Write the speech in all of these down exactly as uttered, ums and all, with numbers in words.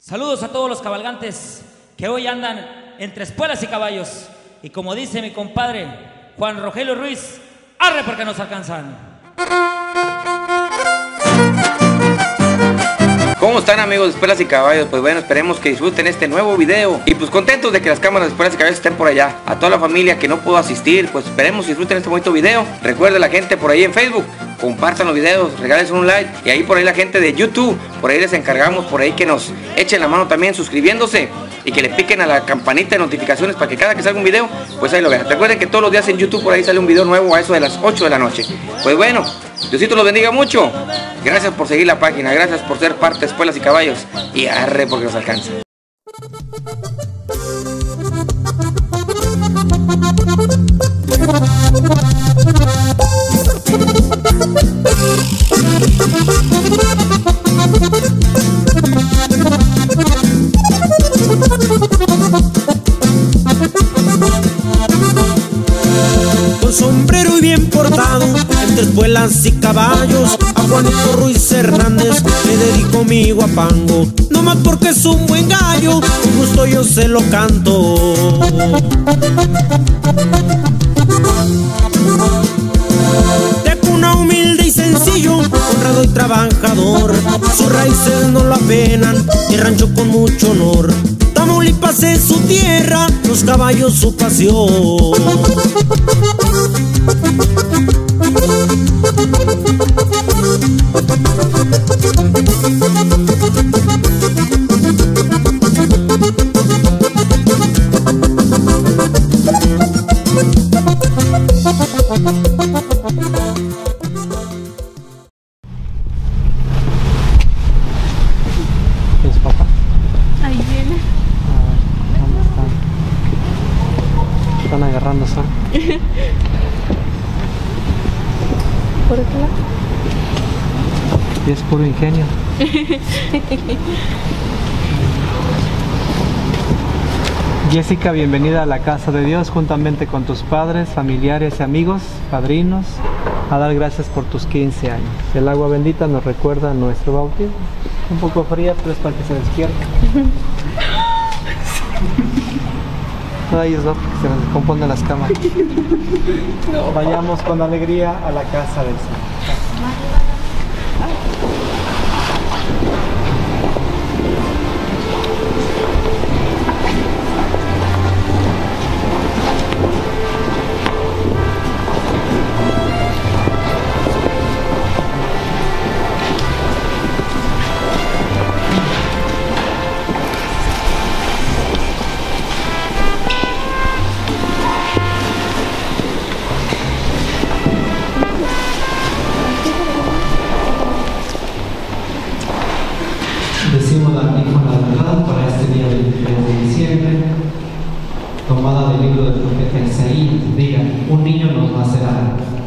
Saludos a todos los cabalgantes que hoy andan entre espuelas y caballos. Y como dice mi compadre Juan Rogelio Ruiz, arre porque nos alcanzan. ¿Cómo están, amigos de Espuelas y Caballos? Pues bueno, esperemos que disfruten este nuevo video. Y pues contentos de que las cámaras de Espuelas y Caballos estén por allá. A toda la familia que no pudo asistir, pues esperemos que disfruten este bonito video. Recuerden la gente por ahí en Facebook, compartan los videos, regalen un like. Y ahí por ahí la gente de YouTube, por ahí les encargamos por ahí que nos echen la mano también suscribiéndose. Y que le piquen a la campanita de notificaciones para que cada que salga un video, pues ahí lo vean. Recuerden que todos los días en YouTube por ahí sale un video nuevo a eso de las ocho de la noche. Pues bueno, Diosito los bendiga mucho. Gracias por seguir la página, gracias por ser parte de Espuelas y Caballos. Y arre porque nos alcanza. Con sombrero y bien portado, entre espuelas y caballos, a Juanito Ruiz Hernández le dedico mi guapango. No más porque es un buen gallo, con gusto yo se lo canto. De cuna humilde y sencillo, honrado y trabajador, sus raíces no lo apenan y rancho con mucho honor. Tamaulipas es su tierra, los caballos su pasión. ¿Es papá? Ahí viene. ¿Dónde están? Están agarrando sol. ¿Por qué lado? Y es puro ingenio. Jessica, bienvenida a la casa de Dios juntamente con tus padres, familiares y amigos, padrinos, a dar gracias por tus quince años. El agua bendita nos recuerda nuestro bautismo. Un poco fría, pero es para que se despierte. Ay, es va porque se nos descomponen las cámaras. No. Vayamos con alegría a la casa del Señor. Decimos la antífona de verdad para este día veintitrés de diciembre, tomada del libro del profeta Isaías. Diga, un niño nos nacerá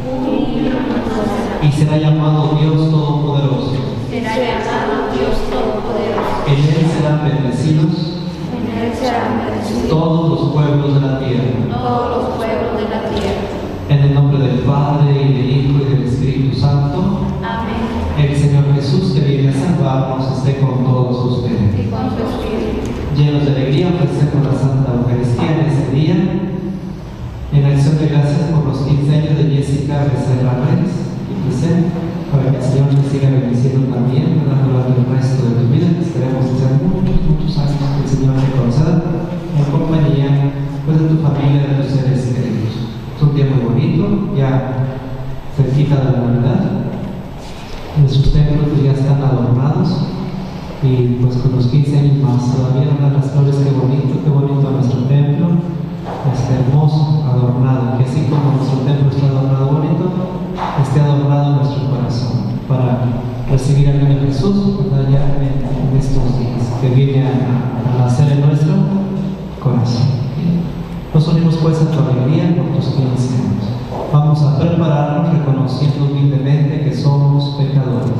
y será llamado Dios Todopoderoso. Será llamado Dios Todopoderoso. En él serán bendecidos En él serán bendecidos todos los pueblos de la tierra. todos los pueblos de la tierra. En el nombre del Padre, y del Hijo, y del Espíritu Santo. Amén. El Señor Jesús, que viene a salvarnos, esté con todos ustedes. Y con tu espíritu. Llenos de alegría, ofrecemos la Santa Eucaristía en ese día, en acción de gracias por los quince años de Jessica Becerra Reyes y presente, para que el Señor te siga bendiciendo también, ¿verdad? Durante el resto de tu vida. Esperemos que sean muchos, muchos años que el Señor te conceda en compañía, pues, de tu familia, de tus seres queridos. Es un día muy bonito, ya cerquita de la Navidad. Nuestros templos ya están adornados y pues con los quince años más todavía una de las flores. Qué bonito, qué bonito nuestro templo, está hermoso, adornado, que así como nuestro templo está adornado bonito, esté adornado nuestro corazón para recibir al niño Jesús, ¿verdad? Ya en, en estos días que viene a, a nacer en nuestro corazón. Nos unimos pues a tu alegría por tus quince años. Vamos a prepararnos reconociendo humildemente que somos pecadores.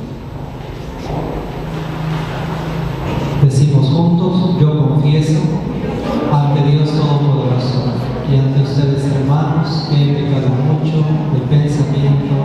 Decimos juntos, yo confieso ante Dios Todopoderoso y ante ustedes, hermanos, que he pecado mucho de pensamiento,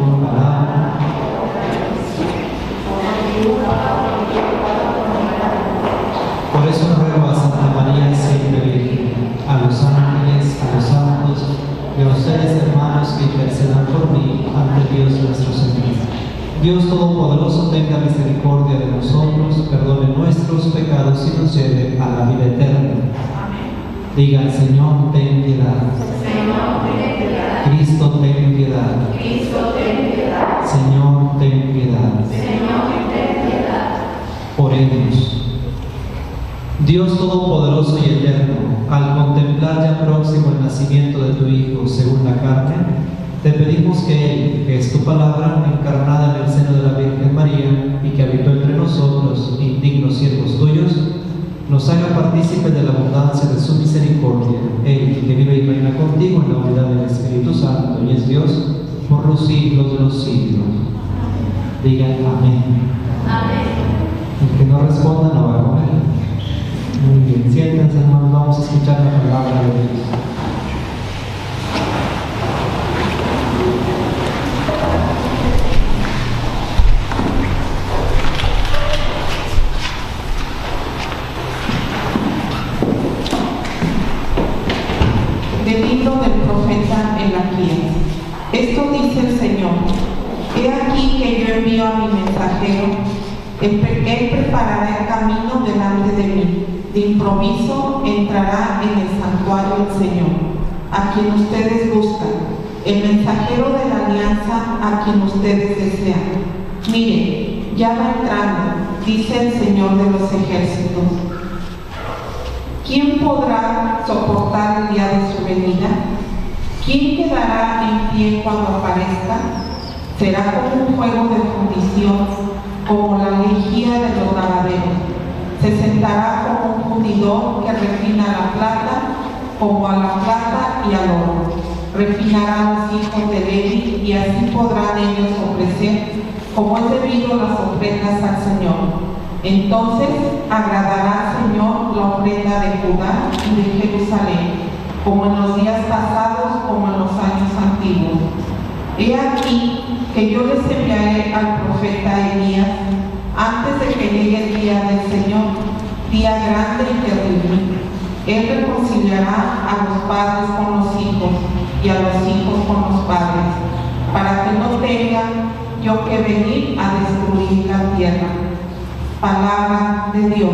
palabra, eso ruego a Santa María siempre Virgen, a los ángeles, a los santos, y a ustedes hermanos que intercedan por mí ante Dios nuestro Señor. Dios Todopoderoso tenga misericordia de nosotros, perdone nuestros pecados y nos lleve a la vida eterna. Digan, Señor, ten piedad. Señor, ten piedad. Cristo, ten piedad. Cristo, ten piedad. Señor, ten piedad. Señor, ten piedad. Oremos. Dios Todopoderoso y Eterno, al contemplar ya próximo el nacimiento de tu Hijo según la carne, te pedimos que Él, que es tu palabra, encarnada en el seno de la Virgen María y que habitó entre nosotros, indignos siervos tuyos, nos haga partícipes de la abundancia de su misericordia. Él, que vive y reina contigo en la unidad del Espíritu Santo y es Dios, por los siglos de los siglos. Digan amén. Amén. El que no responda no va a comer. Muy bien, siéntense hermanos, vamos a escuchar la palabra de Dios. Del libro del profeta Elaquías. Esto dice el Señor: He aquí que yo envío a mi mensajero, él preparará el camino delante de mí. De improviso entrará en el santuario el Señor, a quien ustedes buscan, el mensajero de la alianza a quien ustedes desean. Miren, ya va entrando, dice el Señor de los ejércitos. ¿Quién podrá soportar el día de su venida? ¿Quién quedará en pie cuando aparezca? Será como un fuego de fundición, como la lejía de los lavaderos. Se sentará como un fundidor que refina la plata, como a la plata y al oro. Refinará a los hijos de Levi y así podrán ellos ofrecer, como es debido, las ofrendas al Señor. Entonces agradará al Señor la ofrenda de Judá y de Jerusalén, como en los días pasados, como en los años antiguos. He aquí que yo les enviaré al profeta Elías antes de que llegue el día del Señor, día grande y terrible. Él reconciliará a los padres con los hijos y a los hijos con los padres, para que no tenga yo que venir a destruir la tierra. Palabra de Dios.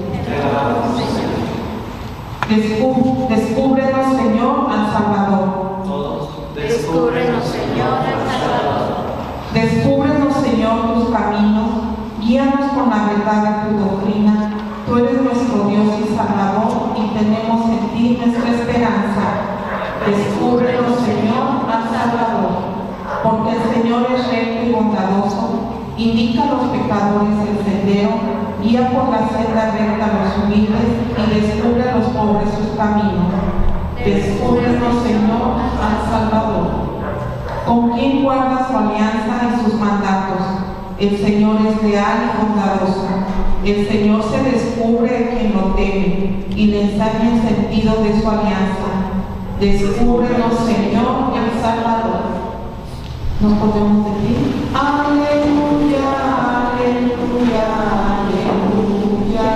Descú descúbrenos, Señor, al Salvador. Descúbrenos, Señor, al Salvador. Descúbrenos, Señor, tus caminos. Guíanos con la verdad de tu doctrina. Tú eres nuestro Dios y Salvador, y tenemos en ti nuestra esperanza. Descúbrenos, Señor, al Salvador. Porque el Señor es recto y bondadoso, indica a los pecadores el sendero, guía por la senda recta a los humildes y descubre a los pobres sus caminos. Descúbrenos, Señor, al Salvador. ¿Con quién guarda su alianza y sus mandatos? El Señor es leal y bondadoso. El Señor se descubre a quien lo teme y le enseña el sentido de su alianza. Descúbrenos, Señor, el Salvador. Nos podemos decir: aleluya, aleluya, aleluya,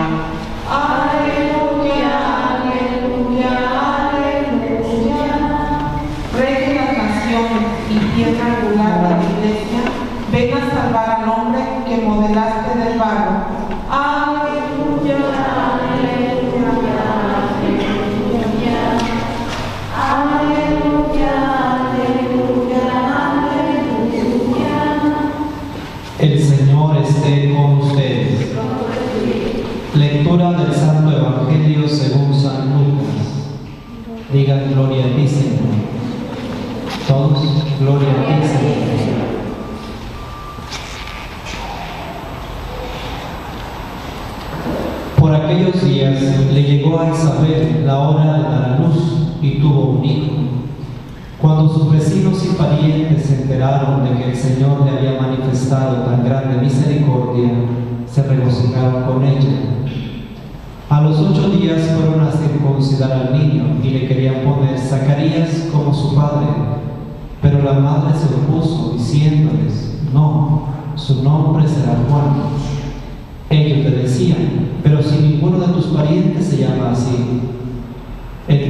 aleluya, aleluya, aleluya. Rey de las naciones y piedra angular de la iglesia, ven a salvar al hombre que modelaste del barro. Aleluya, aleluya, aleluya, aleluya, aleluya. El Señor esté con ustedes. Lectura del Santo Evangelio según San Lucas. Digan gloria a ti, Señor. Todos, gloria a ti, Señor. Por aquellos días le llegó a Isabel la hora de dar a luz y tuvo un hijo. Cuando sus vecinos y parientes se enteraron de que el Señor le había manifestado tan grande misericordia, se regocijaron con ella. A los ocho días fueron a circuncidar al niño y le querían poner Zacarías como su padre, pero la madre se opuso diciéndoles: no, su nombre será Juan. Ellos le decían: pero si ninguno de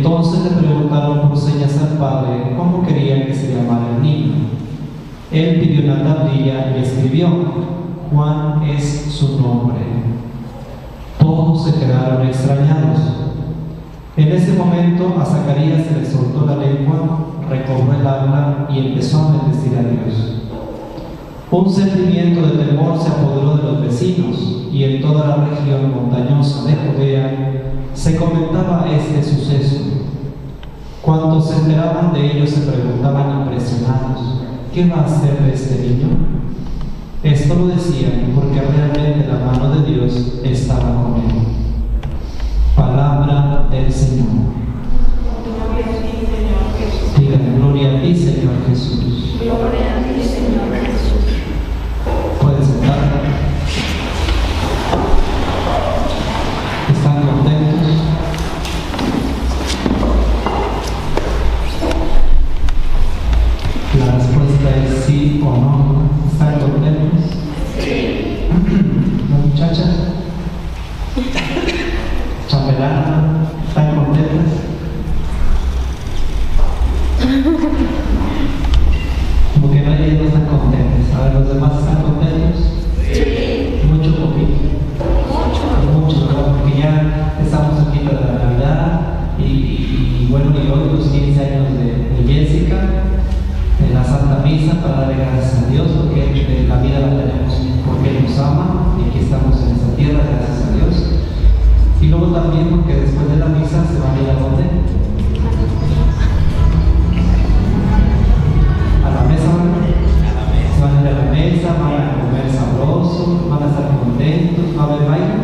Entonces le preguntaron por señas al padre cómo quería que se llamara el niño. Él pidió una tablilla y escribió: Juan es su nombre. Todos se quedaron extrañados. En ese momento a Zacarías se le soltó la lengua, recobró el habla y empezó a bendecir a Dios. Un sentimiento de temor se apoderó de los vecinos, y en toda la región montañosa de Judea se comentaba este suceso. Cuando se enteraban de ello se preguntaban impresionados: ¿qué va a hacer de este niño? Esto lo decían porque realmente la mano de Dios estaba con él. Palabra del Señor. Gloria a ti, Señor Jesús. Digan: gloria a ti, Señor Jesús. Gloria a ti, Señor Jesús. Pueden sentar. ¿Están contentos? La respuesta es sí o no. ¿Están contentos? Sí. ¿La muchacha? ¿Chambelana? ¿Están contentas? Como que no, ellos no están contentos. A ver, ¿los demás están contentos? Sí. Mucho, poquito. Mucho. Mucho, ¿verdad? Porque ya estamos aquí para la Navidad y, y, y bueno, y hoy los quince años de, de Jessica, en la Santa Misa, para darle gracias a Dios, porque eh, la vida la tenemos porque Él nos ama y aquí estamos en esta tierra, gracias a Dios. Y luego también porque después de la misa se van a ir a dónde? A la mesa. Se van a ir a la mesa, van a comer sabroso, van a estar contentos, va a haber baile.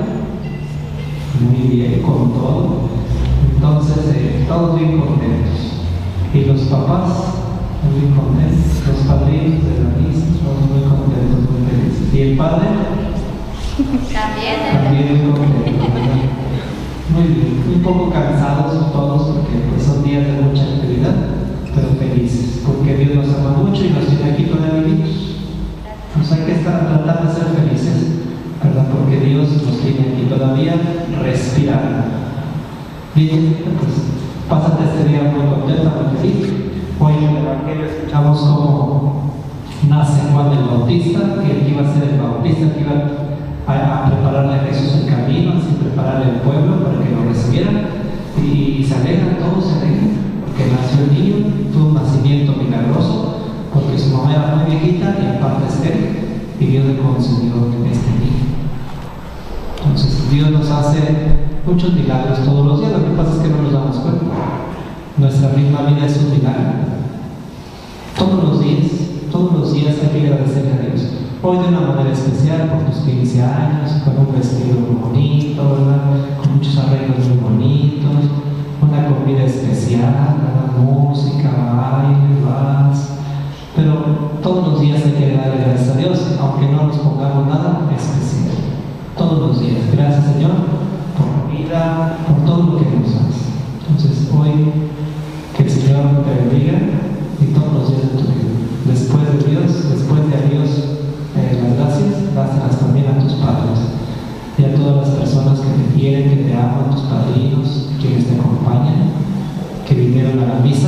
Muy bien, con todo. Entonces, eh, todos bien contentos. Y los papás, muy contentos. Los padrinos de la misa, todos muy contentos, muy felices. ¿Y el padre? También. También muy contento, ¿verdad? Muy bien, un poco cansados todos porque pues, son días de mucha actividad, pero felices, porque Dios nos ama mucho y nos tiene aquí todavía vivos. Pues hay que estar, tratar de ser felices, ¿verdad? Porque Dios nos tiene aquí todavía respirando. Bien, pues pásate este día muy contenta, muy feliz. Hoy en el Evangelio escuchamos cómo nace Juan el Bautista, que él iba a ser el Bautista, que iba a, a prepararle a Jesús el camino, así prepararle el pueblo para que lo recibieran. Y, y se alegran, todos se alegran, porque nació el niño, tuvo un nacimiento milagroso, porque su mamá era muy viejita y aparte estéril, y Dios le concedió este niño. Entonces Dios nos hace muchos milagros todos los días, lo que pasa es que no nos damos cuenta. Nuestra misma vida es un milagro. Todos los días, todos los días hay que agradecerle a Dios. Hoy de una manera especial por tus quince años, con un vestido muy bonito, ¿verdad? Con muchos arreglos muy bonitos, una comida especial, ¿verdad? Música, baile, vals. Pero todos los días hay que darle gracias a Dios, aunque no nos pongamos nada especial. Todos los días. Gracias, Señor, por la vida, por todo lo que nos das. Entonces, hoy, que el Señor te bendiga y todos los días de tu vida. Después de Dios, después de a Dios, eh, las gracias, dáselas también a tus padres y a todas las personas que te quieren, que te aman, tus padrinos, quienes te acompañan, que vinieron a la misa.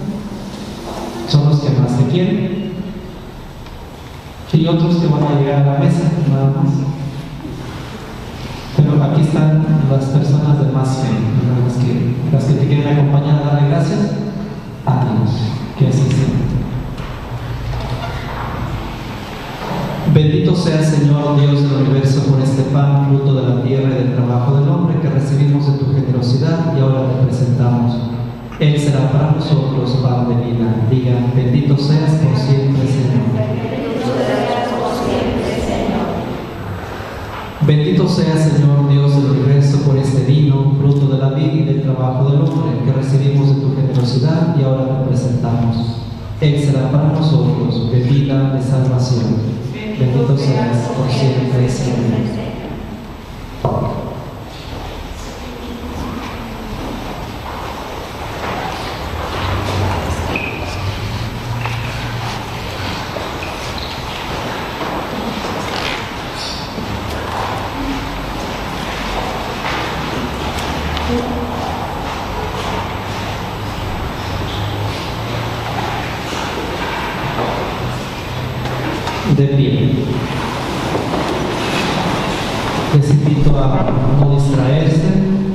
Son los que más te quieren y otros que van a llegar a la mesa, nada más. Pero aquí están las personas de más fe, las que, las que te quieren acompañar a darle gracias a Dios. Que así sea. Bendito sea, Señor Dios del universo, por este pan, fruto de la tierra y del trabajo del hombre, que recibimos de tu generosidad y ahora te presentamos. Él será para nosotros pan de vida. Diga: bendito seas por siempre, Señor. Bendito sea, Señor Dios del universo, por este vino, fruto de la vida y del trabajo del hombre, que recibimos de tu generosidad y ahora te presentamos. Él será para nosotros bebida de salvación. Bendito seas por siempre, Señor. a no distraerse.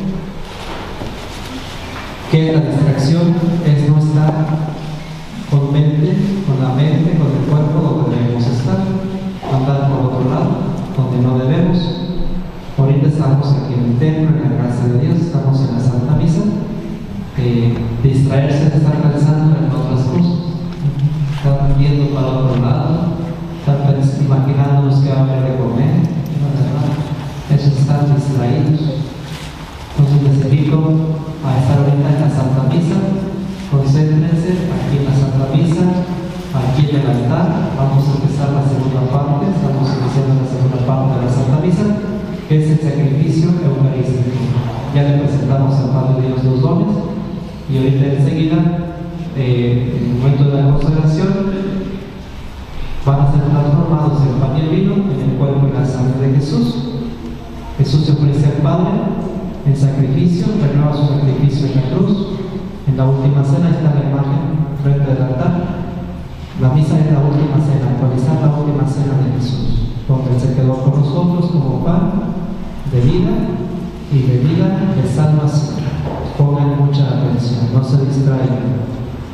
¿Qué es la distracción? Es no estar con mente, con la mente, con el cuerpo donde debemos estar, andar por otro lado, donde no debemos. Ahorita estamos aquí en el templo, en la casa de Dios, estamos en la Santa Misa. Eh, distraerse de estar pensando en otras cosas, estar viendo para otro lado, estar imaginándonos que va a haber de comer, eso es estar distraídos. Entonces les invito a estar ahorita en la Santa Misa, concéntrense aquí en la Santa Misa, aquí en el altar. Vamos a empezar la segunda parte, estamos iniciando la segunda parte de la Santa Misa, que es el sacrificio eucarístico. Ya le presentamos al Padre Dios los dones y ahorita enseguida, eh, en el momento de la consagración, van a ser transformados el pan y el vino en el cuerpo y la sangre de Jesús. Jesús se ofrece al Padre en sacrificio, renueva su sacrificio en la cruz. En la última cena está la imagen frente del altar. La misa es la última cena, actualizar la última cena de Jesús, donde Él se quedó con nosotros como pan de vida y bebida de salvación. Pongan mucha atención, no se distraigan.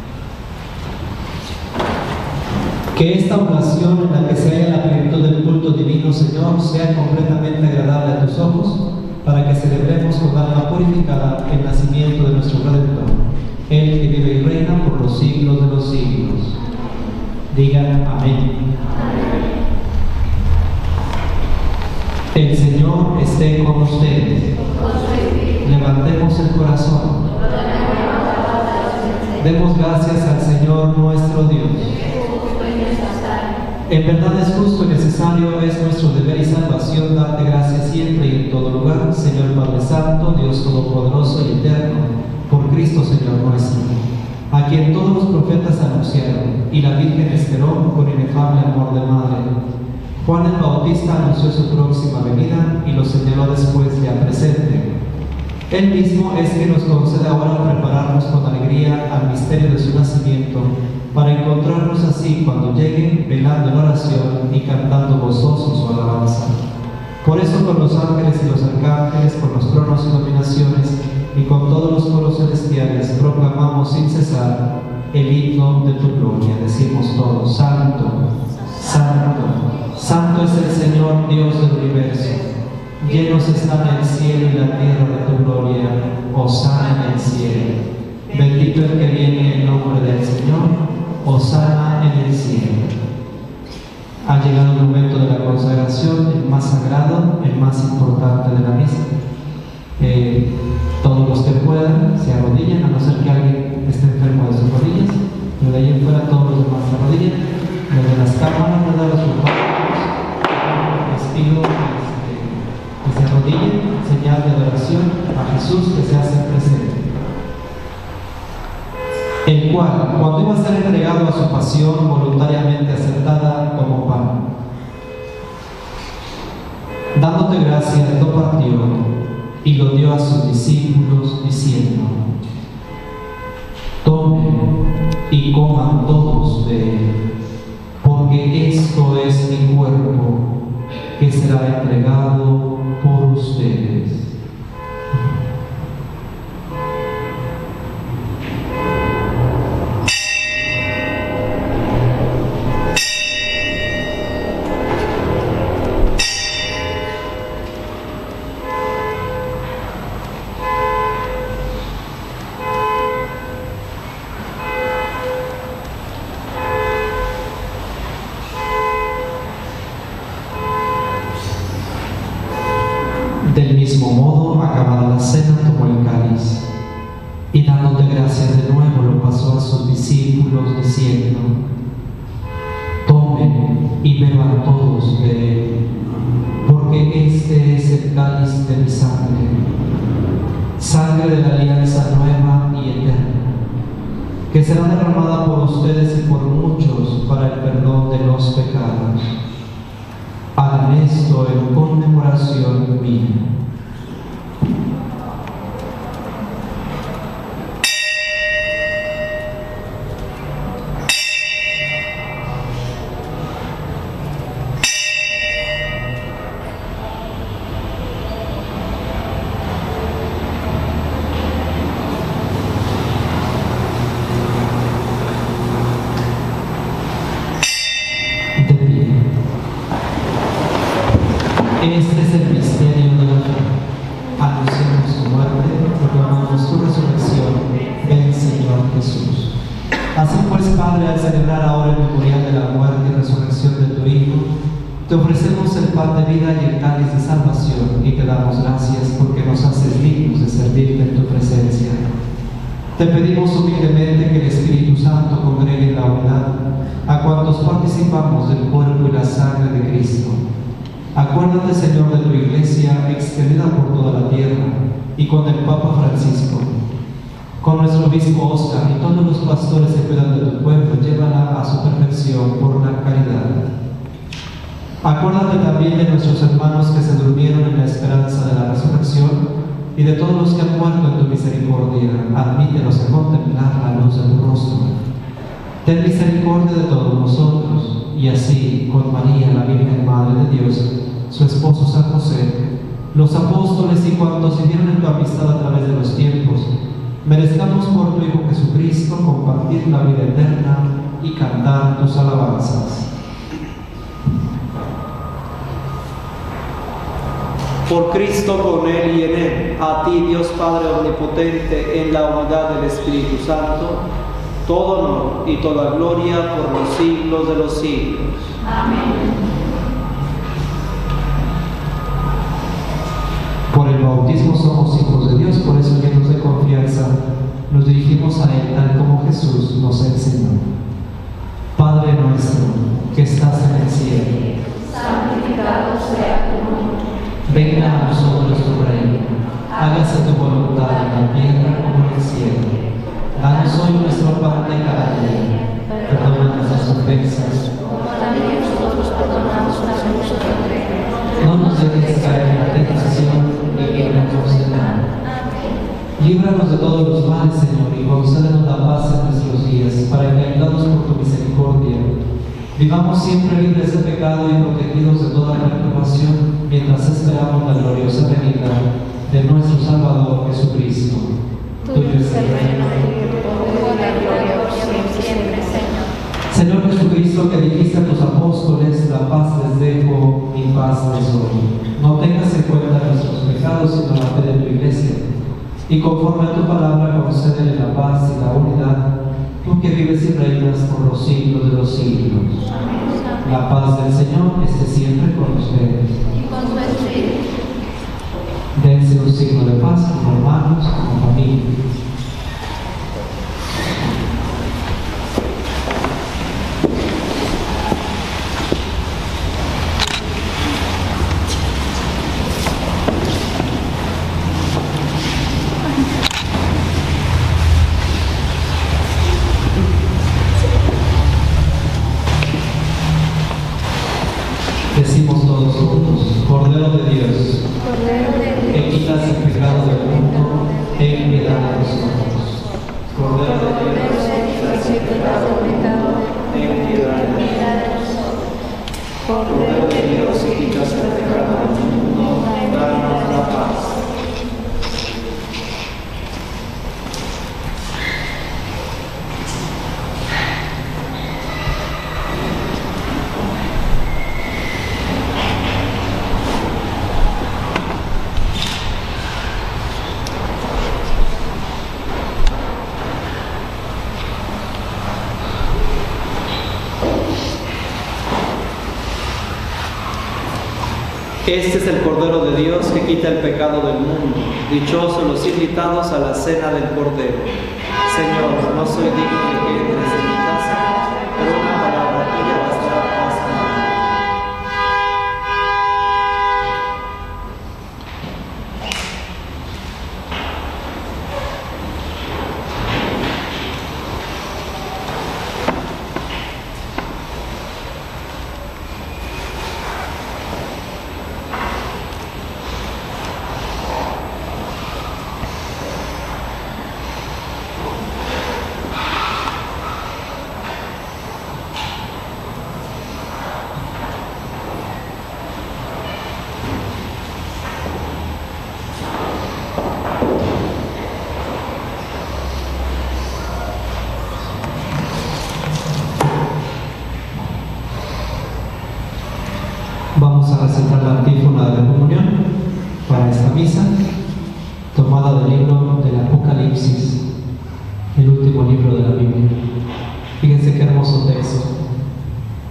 Que esta oración en la que se halla la plenitud del culto divino, Señor, sea completamente agradable a tus ojos, para que celebremos con alma purificada el nacimiento de nuestro Redentor, Él que vive y reina por los siglos de los siglos. Digan amén. El Señor esté con ustedes. Levantemos el corazón. Demos gracias al Señor nuestro Dios. En verdad es justo y necesario, es nuestro deber y salvación darte gracias siempre y en todo lugar, Señor Padre Santo, Dios Todopoderoso y Eterno, por Cristo Señor nuestro, a quien todos los profetas anunciaron, y la Virgen esperó con inefable amor de madre. Juan el Bautista anunció su próxima venida y lo señaló después ya presente. Él mismo es quien nos concede ahora prepararnos con alegría al misterio de su nacimiento, para encontrarnos así cuando llegue, velando en oración y cantando gozosos su alabanza. Por eso con los ángeles y los arcángeles, con los tronos y dominaciones, y con todos los coros celestiales, proclamamos sin cesar el himno de tu gloria. Decimos todos: Santo, Santo, Santo es el Señor Dios del universo. Llenos están el cielo y la tierra de tu gloria. Hosana en el cielo. Bendito el que viene en nombre del Señor. Hosana en el cielo. Ha llegado el momento de la consagración, el más sagrado, el más importante de la misa. Eh, todos los que puedan se arrodillan, a no ser que alguien esté enfermo de sus rodillas, pero de ahí en fuera todos los demás se arrodillan. Los de las cámaras, ¿verdad? Los culpables, les pido este, que se arrodillen en señal de adoración a Jesús que se hace presente, el cual, cuando iba a ser entregado a su pasión, voluntariamente aceptada como pan, dándote gracias, lo partió y lo dio a sus discípulos, diciendo: tomen y coman todos de él, porque esto es mi cuerpo, que será entregado por ustedes. Del mismo modo, acabada la cena, tomó el cáliz y dándote gracias de nuevo lo pasó a sus discípulos, diciendo: tomen y beban todos de él, porque este es el cáliz de mi sangre, sangre de la alianza nueva y eterna, que será derramada por ustedes y por muchos para el perdón de los pecados. Hagan esto en conmemoración mía. Te ofrecemos el pan de vida y el cáliz de salvación y te damos gracias porque nos haces dignos de servirte en tu presencia. Te pedimos humildemente que el Espíritu Santo congregue en la unidad a cuantos participamos del cuerpo y la sangre de Cristo. Acuérdate, Señor, de tu Iglesia extendida por toda la tierra y con el Papa Francisco, con nuestro obispo Óscar y todos los pastores que cuidan de tu pueblo, llévala a su perfección por la caridad. Acuérdate también de nuestros hermanos que se durmieron en la esperanza de la resurrección y de todos los que han muerto en tu misericordia. Admítelos a contemplar la luz de tu rostro. Ten misericordia de todos nosotros, y así, con María, la Virgen Madre de Dios, su esposo San José, los apóstoles y cuantos vivieron en tu amistad a través de los tiempos, merezcamos por tu Hijo Jesucristo compartir la vida eterna y cantar tus alabanzas. Por Cristo, con Él y en Él, a ti, Dios Padre Omnipotente, en la unidad del Espíritu Santo, todo honor y toda gloria por los siglos de los siglos. Amén. Por el bautismo somos hijos de Dios, por eso, llenos de confianza, nos dirigimos a Él tal como Jesús nos enseñó. Padre nuestro, que estás en el cielo, Santificado sea tu nombre. venga a nosotros tu reino, hágase tu voluntad en la tierra como en el cielo. Danos hoy nuestro pan de cada día, perdona nuestras ofensas, Como también nosotros perdonamos a nuestros ofensores. no nos dejes caer en la tentación y líbranos del mal. Líbranos de todos los males, Señor, y concédenos la paz en nuestros días, para que, ayudados por tu misericordia, vivamos siempre libres de pecado y protegidos de toda perturbación, mientras esperamos la gloriosa venida de nuestro Salvador Jesucristo. Tuyo es el reino, el poder y la gloria por siempre, siempre, Señor. Señor Jesucristo, que dijiste a tus apóstoles, la paz les dejo, mi paz les doy. No tengas en cuenta nuestros pecados, sino la fe de tu Iglesia. Y conforme a tu palabra, concédele la paz y la unidad, tú que vives y reinas por los siglos de los siglos. La paz del Señor esté siempre con ustedes. Y con su espíritu. Dense un signo de paz como hermanos, como familia. Decimos todos juntos, Cordero de Dios, que quitas el pecado del mundo, ten piedad de nosotros. Cordero de Dios, que quitas el pecado del mundo, ten piedad de nosotros. Cordero de Dios, que quitas el pecado del mundo, danos la paz. Este es el Cordero de Dios que quita el pecado del mundo. Dichosos los invitados a la cena del Cordero. Señor, no soy digno de que entres en mi casa, pero una palabra tuya bastará para sanarme. Vamos a recitar la antífona de la comunión para esta misa, tomada del libro del Apocalipsis, el último libro de la Biblia. Fíjense qué hermoso texto. Vamos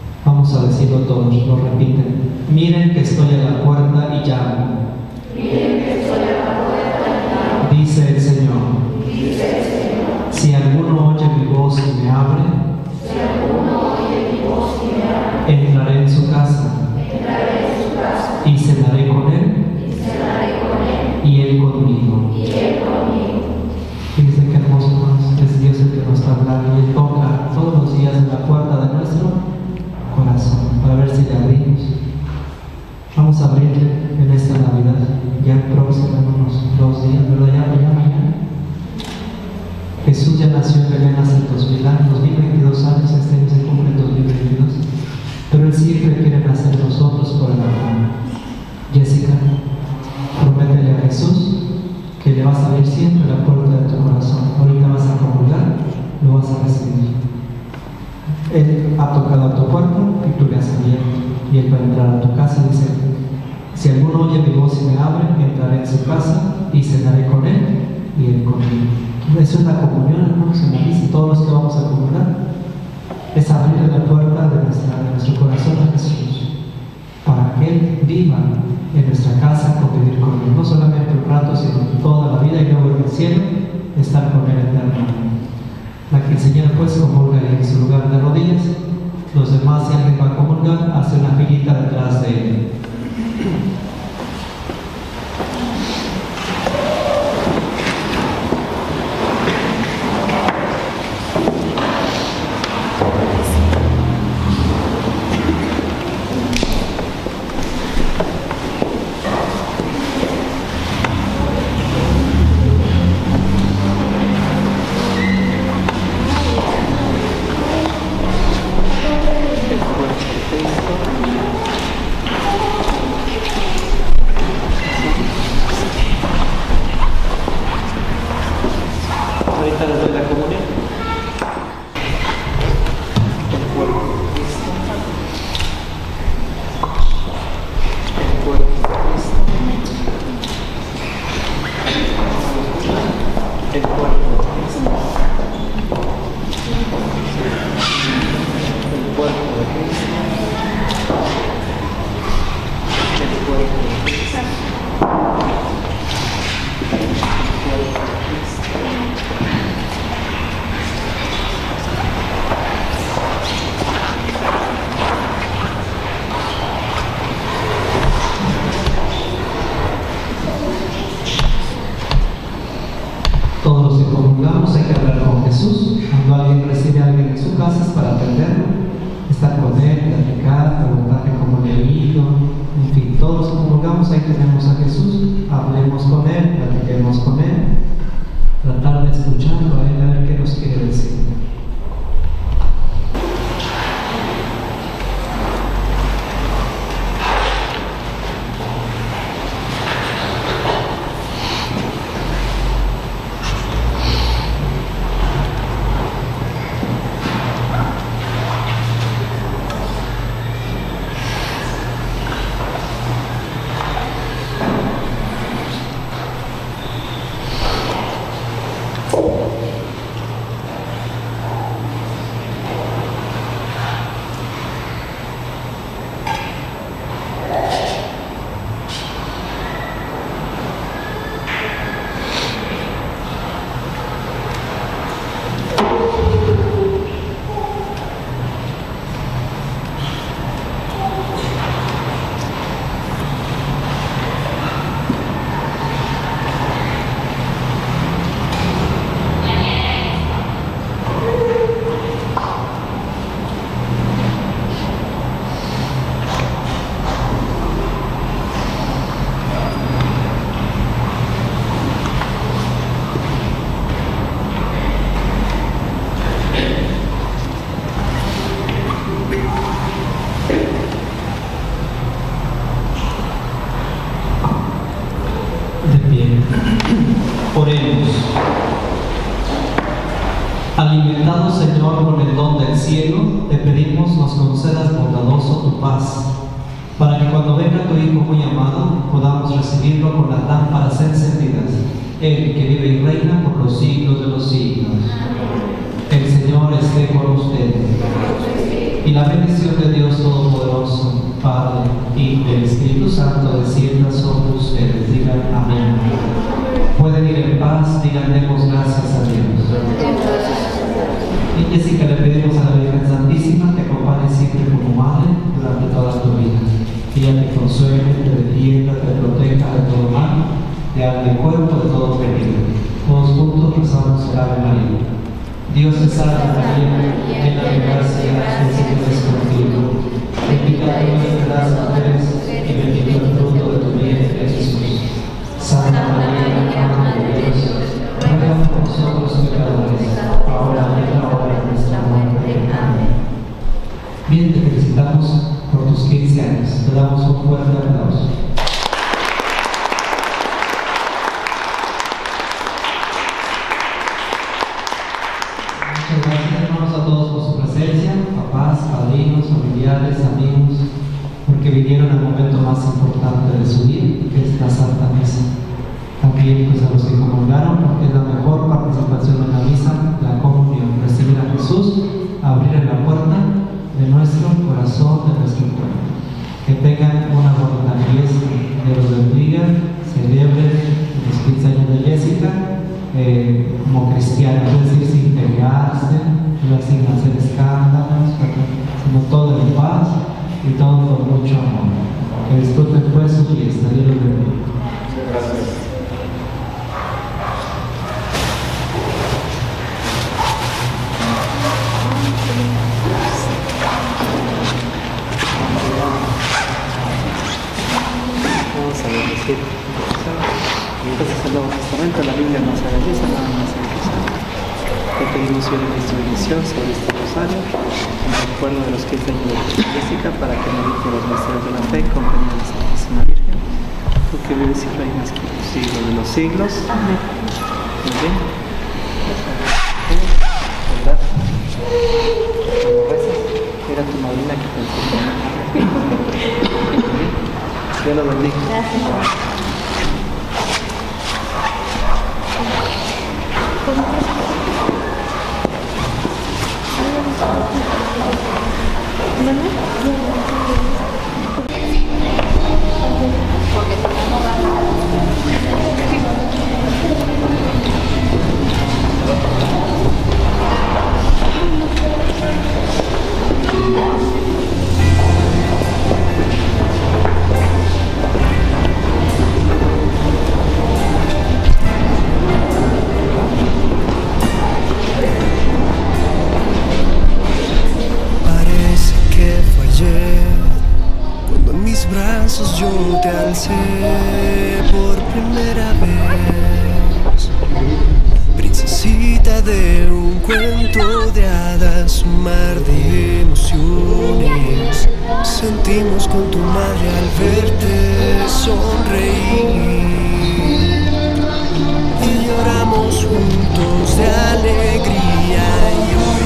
Vamos a decirlo todos, lo repiten. Miren que estoy a la puerta y llamo. Miren que estoy a la puerta y llamo. Dice el Señor. Dice el Señor. Si alguno oye mi voz y me abre, Si alguno oye mi voz y me abre, entraré en su casa entraré en su casa y cenaré con él y cenaré con él y él conmigo. y él conmigo. Fíjense qué hermoso, hermanos. Es Dios el que nos está hablando y Él toca todos los días en la puerta de nuestro corazón para ver si le abrimos. Vamos a abrirle en esta Navidad, ya próxima en unos dos días, ¿verdad? Ya, ya mañana. Jesús ya nació en Belén hace dos mil años, dos mil veintidós años, este año se cumple en dos mil veintidós. Pero Él siempre quiere nacer nosotros por el amor. Jessica, prométele a Jesús que le vas a abrir siempre la puerta de tu corazón. Ahorita vas a comulgar, lo vas a recibir. Él ha tocado a tu puerta y tú le has abierto. Y Él va a entrar a tu casa, dice: si alguno oye mi voz y me abre, entraré en su casa y cenaré con él y él conmigo. Eso es la comunión, hermanos, en la misa. Todos los que vamos a comulgar es abrir la puerta de, nuestra, de nuestro corazón a Jesús para que Él viva en nuestra casa, convivir con Él, no solamente un rato, sino toda la vida, y luego en el cielo estar con Él eternamente. La que el Señor pues comulga en su lugar de rodillas. Los demás, si alguien va a comulgar, hace una filita detrás de Él. Hay que hablar con Jesús. Cuando alguien recibe a alguien en su casa es para atenderlo, estar con él, platicar, preguntarle cómo le ha ido, en fin, todos los que comulgamos, ahí tenemos a Jesús. Hablemos con él, platiquemos con él, tratar de escucharlo a él, a ver qué nos quiere decir. Oremos. Alimentado, Señor, con el don del cielo, te pedimos nos concedas bondadoso tu paz, para que cuando venga tu Hijo muy amado, podamos recibirlo con las lámparas encendidas, Él que vive y reina por los siglos de los siglos. El Señor esté con ustedes. Y la bendición de Dios Todopoderoso, Padre, Hijo y Espíritu Santo, descienda sobre ustedes. Digan amén. Pueden ir en paz, digan demos gracias a Dios. Y Jessica, le pedimos a la Virgen Santísima que acompañe siempre como madre durante toda tu vida. Que ella te consuele, te defienda, te proteja de todo mal, de alma y cuerpo, de todo peligro. Todos juntos rezamos el Ave María. Dios te salve María, llena de gracia, el Señor es contigo. Bendita tú entre las mujeres y bendito el fruto de tu vientre, Jesús. Santa María, Madre de Dios, ruega por nosotros pecadores, ahora y en la hora de nuestra muerte. Amén. Bien, te felicitamos por tus quince años. Te damos un fuerte aplauso. Muchas gracias, hermanos, a todos por su presencia, papás, padrinos, familiares, amigos, porque vinieron al momento más importante de su vida, que es la Santa Misa. También pues a los que comulgaron, porque es la mejor participación en la misa, la comunión, recibir a Jesús, abrir la puerta de nuestro corazón, de nuestro cuerpo. Que tengan una bonita fiesta, Dios los bendiga, celebren los quince años de Jessica eh, como cristianos, es decir, sin pelearse, sin hacer escándalos, sino todo en paz y todo con mucho amor. Que disfruten pues su fiesta, Dios los bendiga. Gracias. Entonces el Nuevo Testamento, la Biblia nos realiza, nada más realiza. Te pedimos una bendición sobre este rosario, en recuerdo de los quince años de Jessica, para que medite los misterios de la fe, compañía de la Santísima Virgen, tú que vives y reinas por los siglos de los siglos. Amén. Muy bien. ¿Verdad? Cuando rezas, era tu madrina que te enseñó. Dios lo bendiga. Gracias. Yo te alcé por primera vez, princesita de un cuento de hadas, un mar de emociones. Sentimos con tu madre al verte sonreír y lloramos juntos de alegría. Y hoy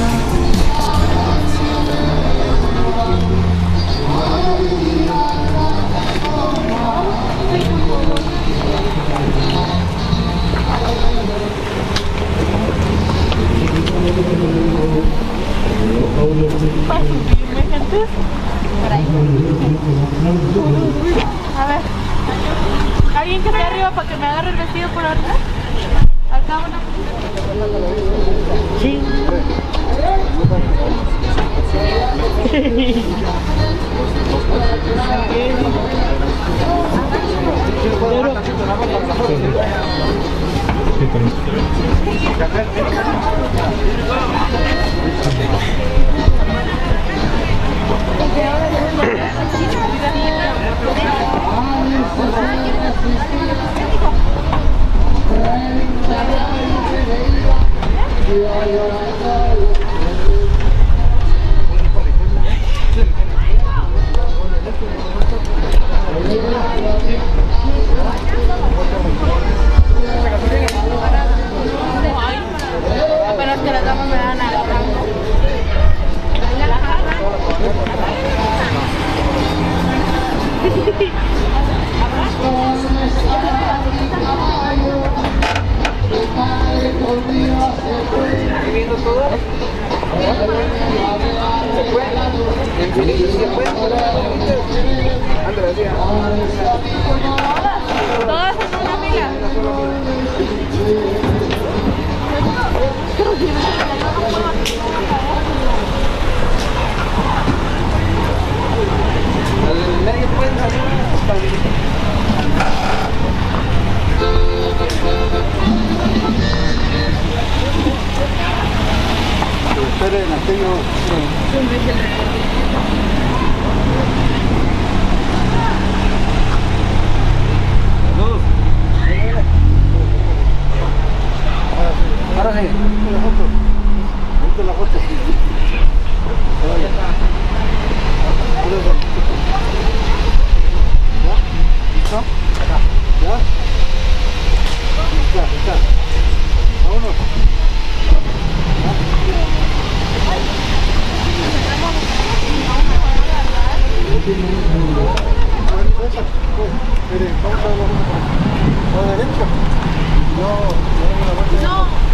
a ver, alguien que esté arriba para que me agarre el vestido por arriba. Acá una. Sí. Apenas que las damas me dan agarrando. ver en aquello. Ahora sí. La foto. Ahorita la foto. Ya está. ¿Ya? ¿Listo? ¿Ya? Ya, está. Vámonos. Mire, vamos a ver a la derecha. No, no, la vuelta. No.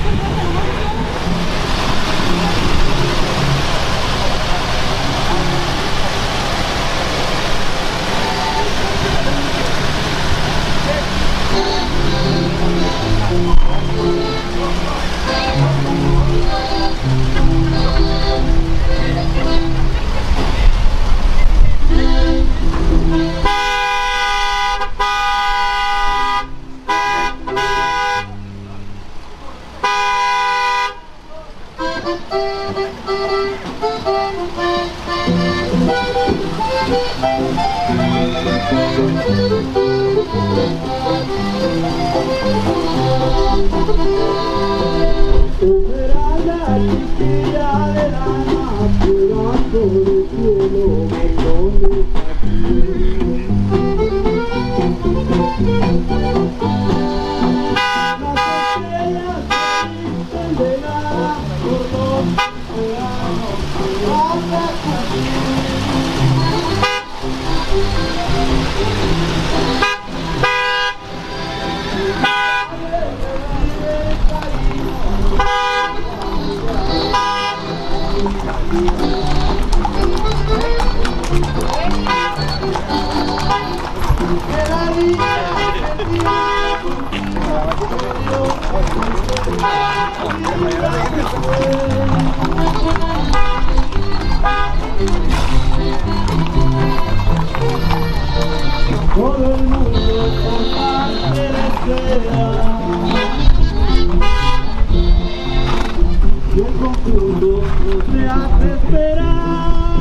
Todo el mundo comparte la espera y el conjunto no se hace esperar.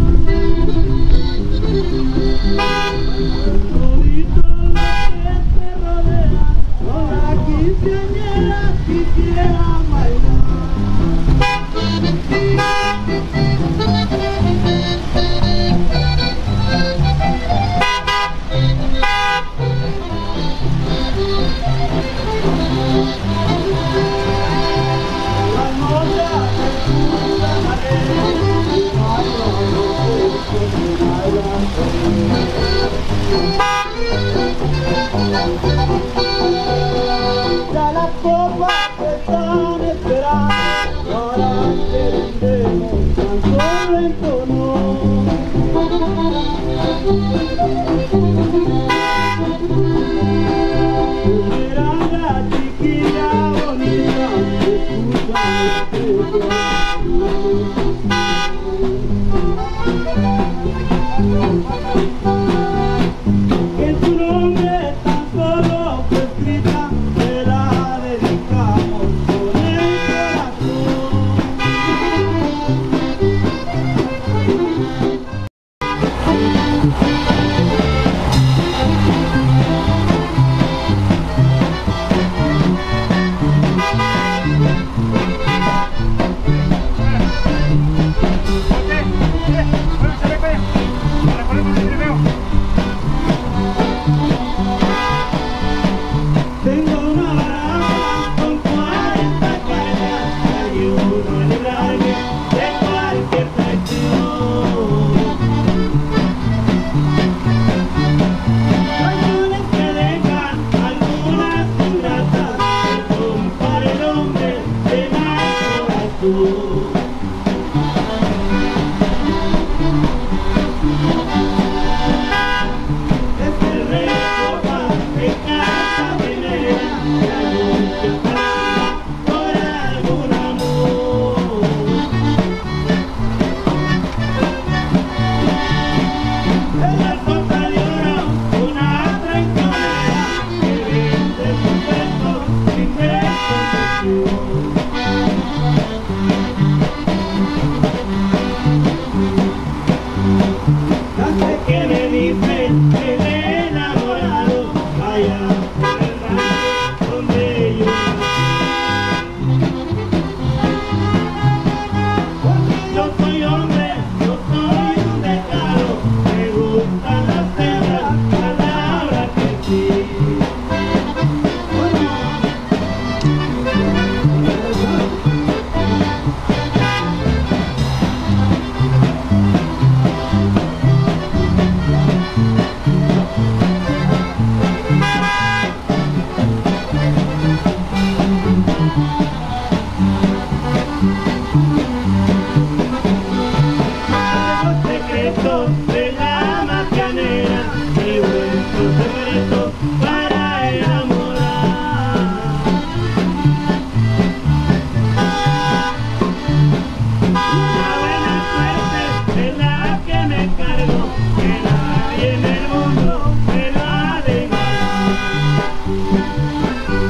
Todito lo que te rodea, con la quinceañera quisiera bailar. Ya las copas te están esperando, ahora que brindemos tan solo en tono. Era la chiquilla bonita, escucha la fiesta. Que tu nombre tan solo fue escrita, te la dedicamos con el corazón.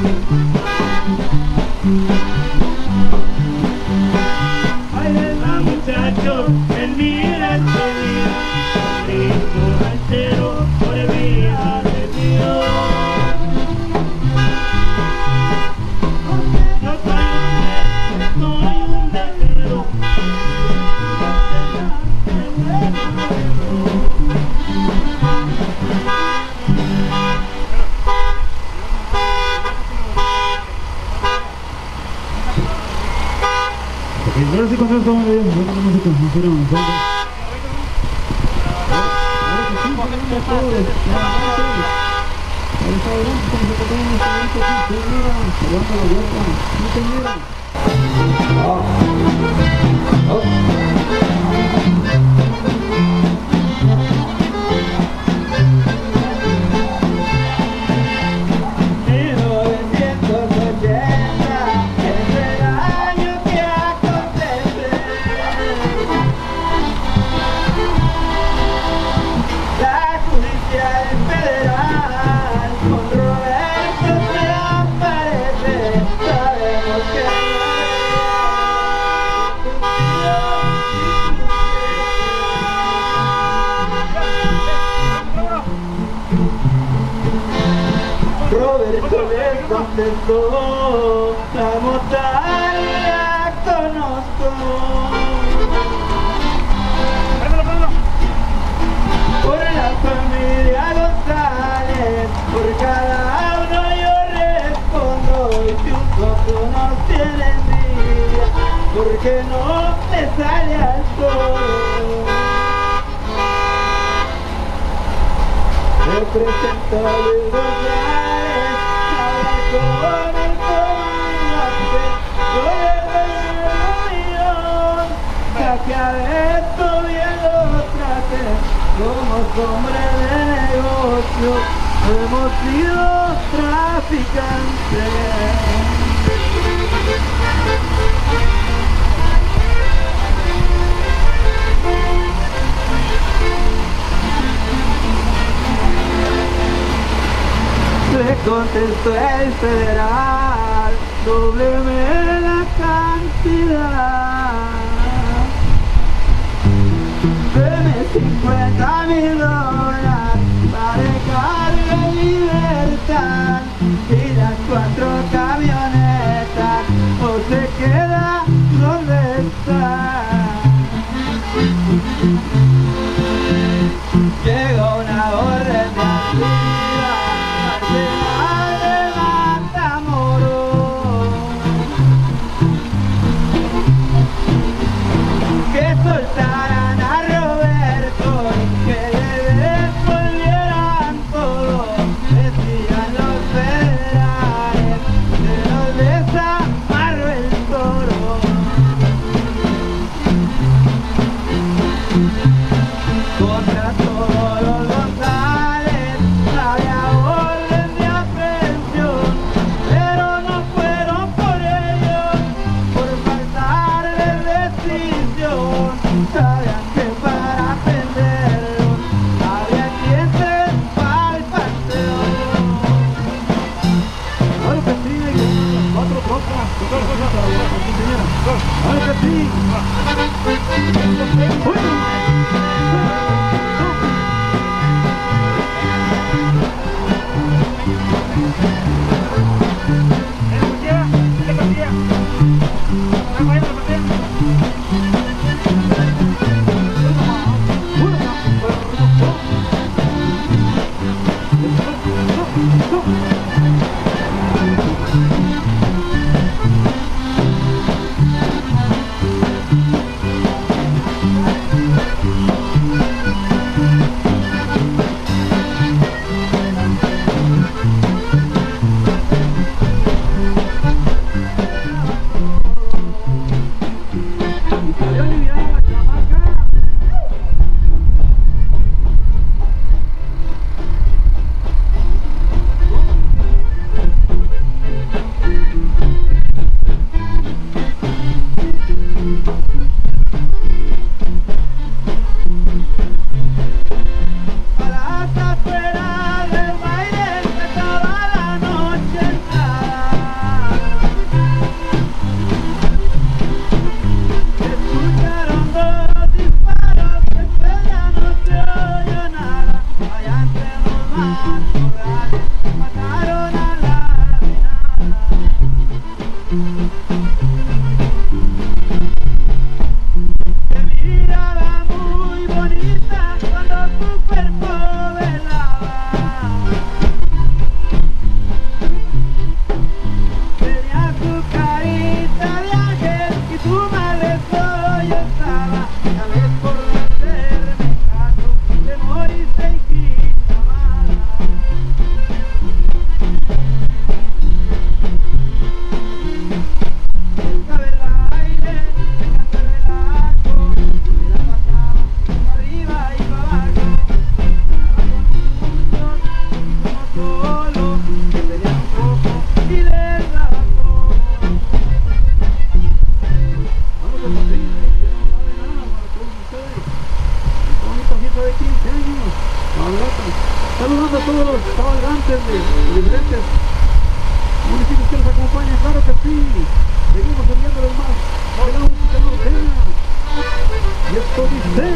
Ay, de la muchachos en mi despedida, grito ranchero por vida de Dios. No soy, soy un guerrero. Ahora sí con esto vamos bien, buena música, no quiero avanzar. Roberto les contestó, la mortal la conozco. Por la familia González, por cada uno yo respondo, y si un otro no tiene envidia, porque no te sale al sol. Represento a Luis González, habla con el comandante, con el millón, ya que a esto bien lo trate, somos hombres de negocio, hemos sido traficantes. Le contestó el federal, dobleme la cantidad. Deme cincuenta mil dólares para dejarle libertad, y las cuatro camionetas o se queda donde está. Llega una orden de arriba, de Matamoros, que soltaran a Roberto y que le devolvieran todo, decían los federales, se los desamarró el toro. Contra todos los González había orden de aprehensión, pero no fueron por ellos, por faltar de decisión. Sabían que para aprenderlos había quien se va al panteón. Ahora que sí, cuatro tropas, cuatro cosas, ahora que sí. acompañen, claro que sí. Seguimos enviándoles más de la música norteña. Y esto dice...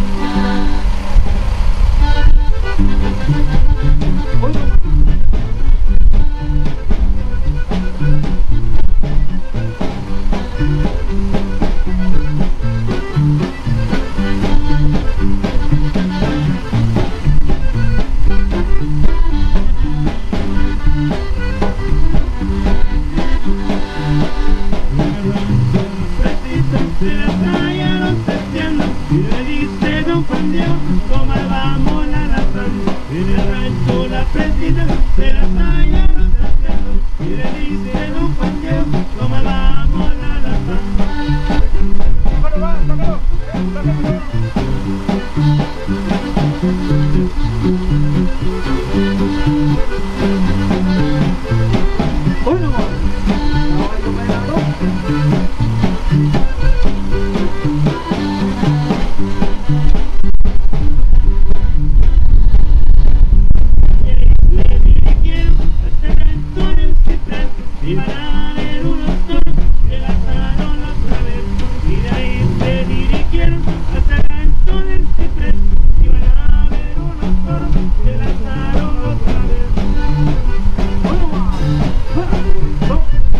Se la trajeron testeando y le dice don Juan Diego, toma vamos la razón. En el rancho la prendida se la trajeron testeando y le dice don Juan Diego, toma vamos la razón. ¡Sácalo, va! ¡Sácalo! ¡Sácalo! ¡Bueno! ¡Caballo melado! Iban a ver unos toros que lanzaron otra vez y de ahí se dirigieron hasta el rancho del Ciprés. Iban a ver unos toros que lanzaron otra vez. ¡Bueno más! ¡No!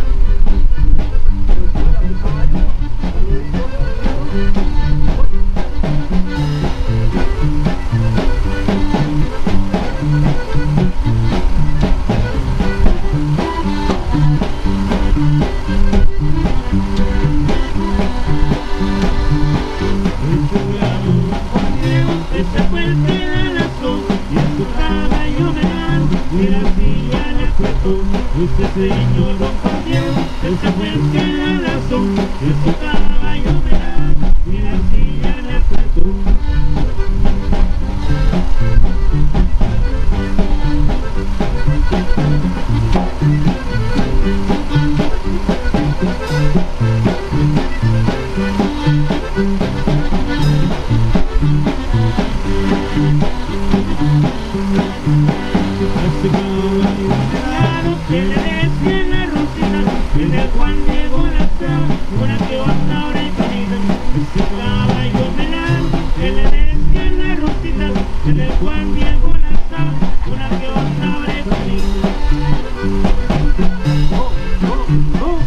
Ese fue el que la lanzó y en su caballo melado y la silla le apretó. Ese señor don Juan Diego, ese fue el que la lanzó y en su caballo melado y la silla le apretó. Ese caballo melado que le decía en la rosita, el de Juan Diego la traba, una que hasta ahora infinita. Ese caballo melado que le decía en la rosita, el de Juan Diego la traba, una que hasta ahora infinita. ¡Oh, oh, oh!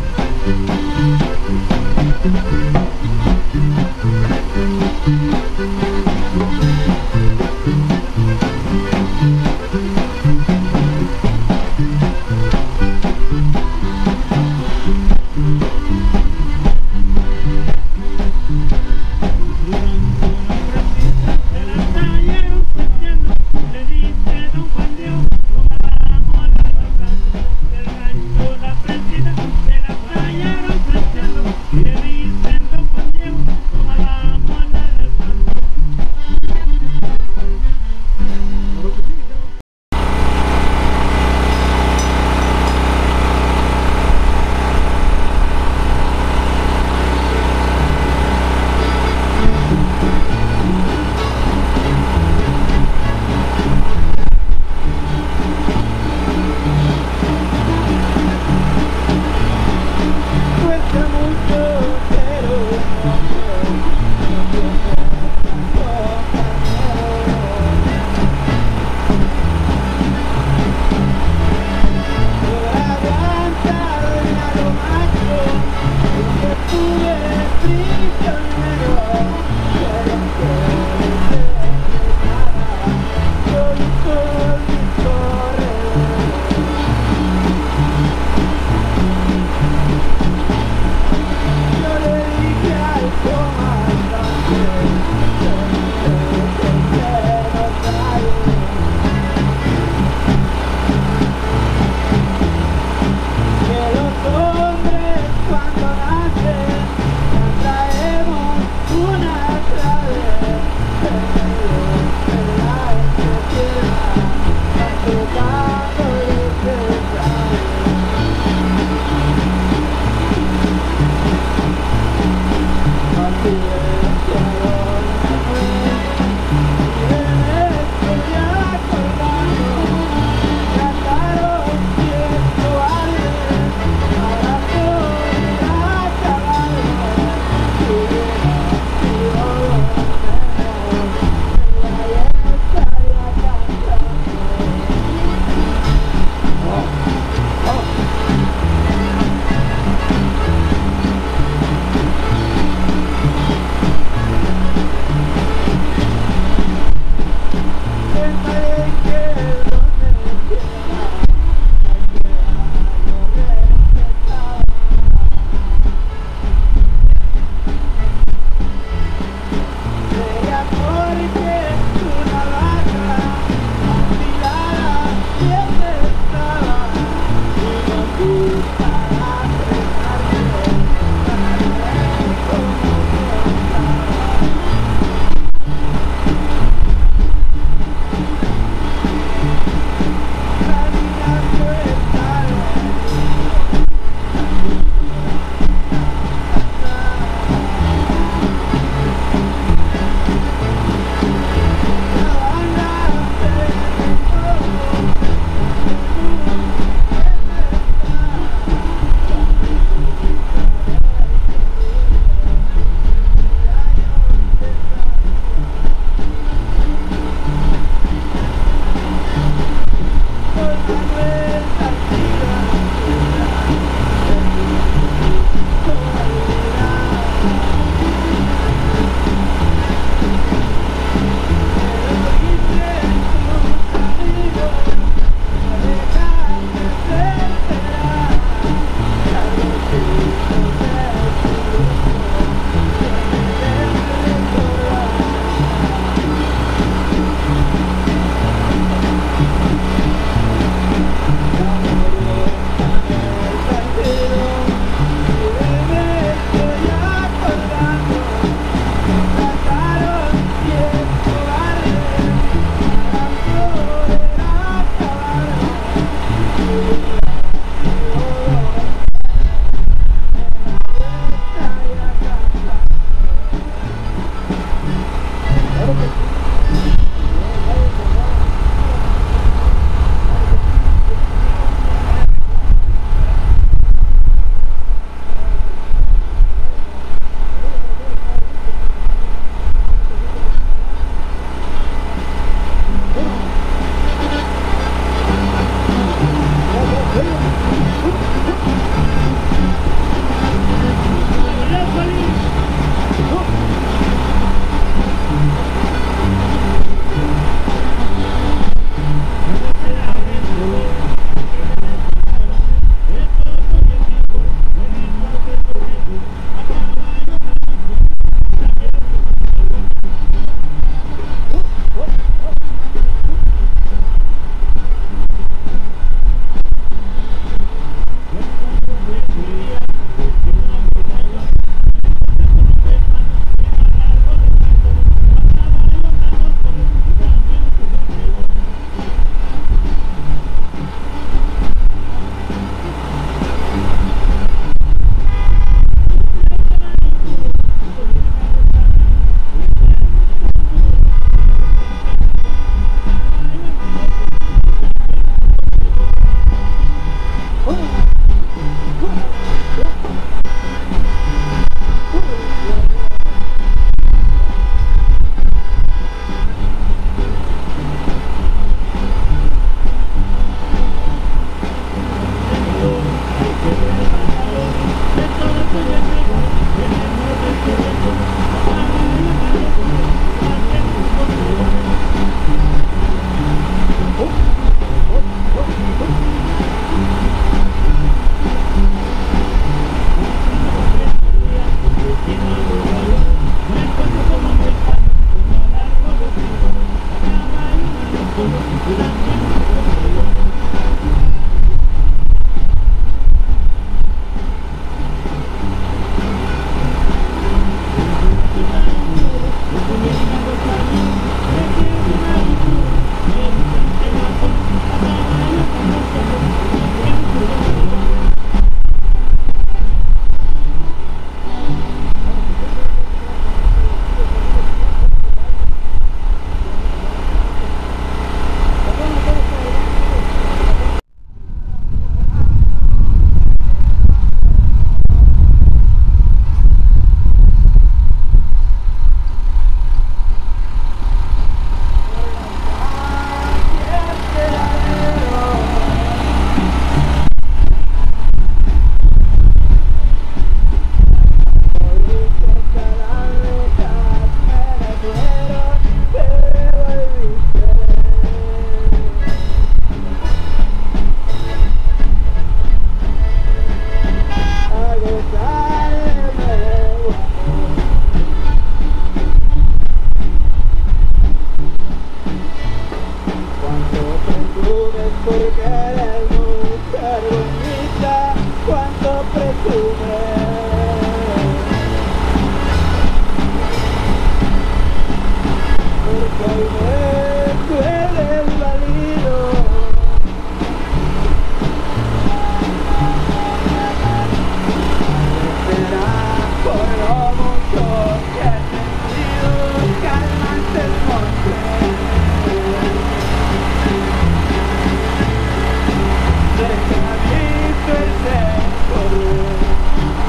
perfume. Porque hoy me duele el valido. Será por lo mucho que he sentido calmante el monte. Deja mi suerte correr.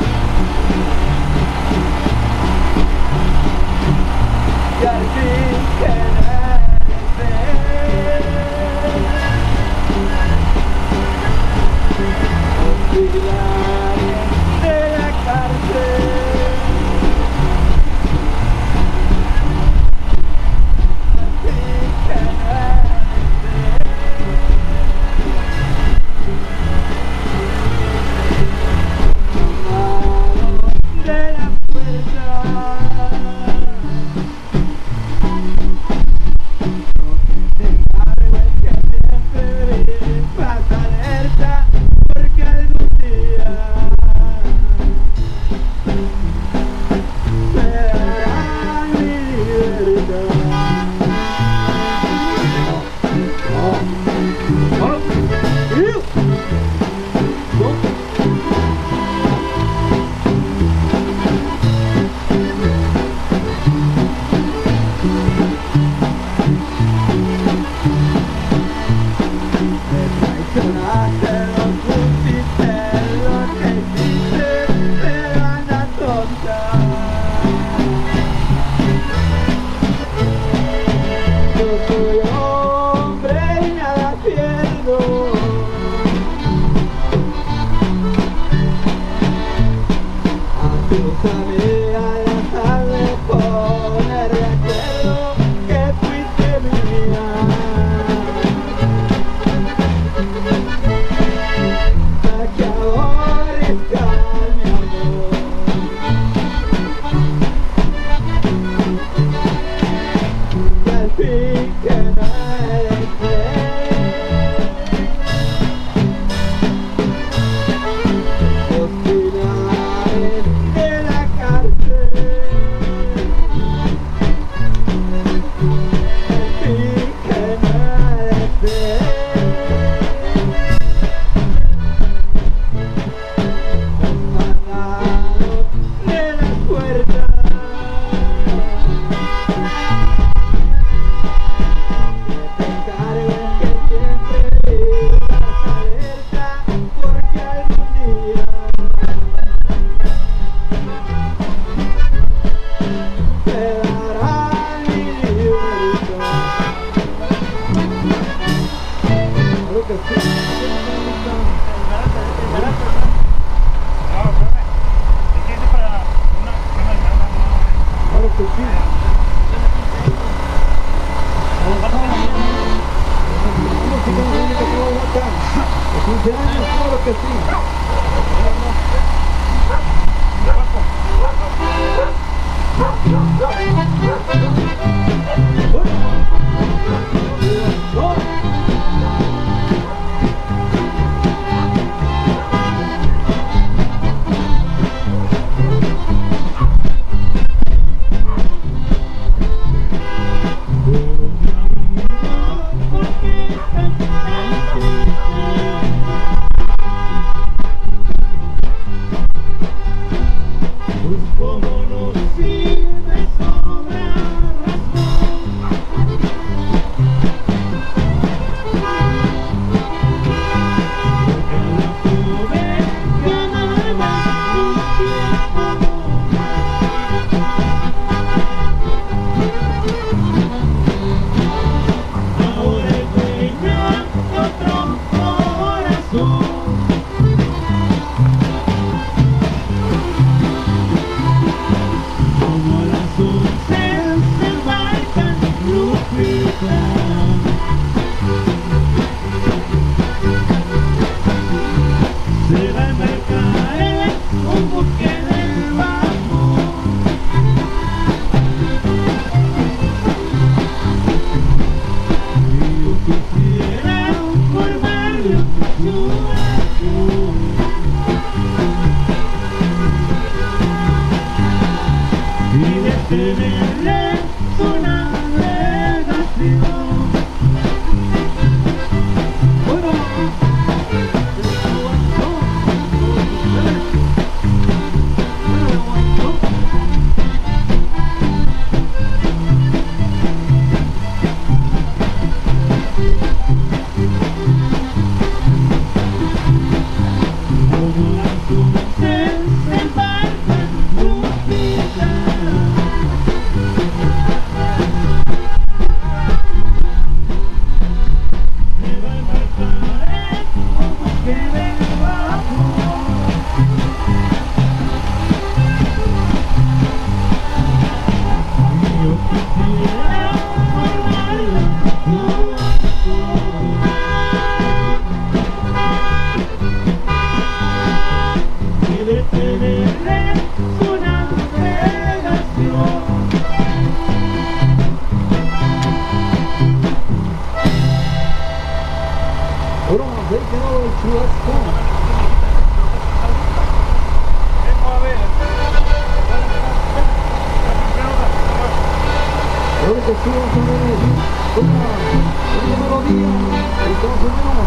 que estuvo sobre una, una melodía, entonces no.